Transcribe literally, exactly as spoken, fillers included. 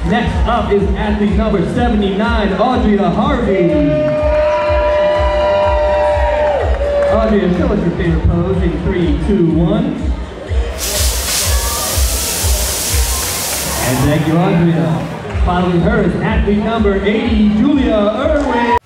Next up is athlete number seventy-nine, Audria Harvey. Audria, show us your favorite pose in three, two, one. And thank you, Audria. Following her is athlete number eighty, Julia Irwin.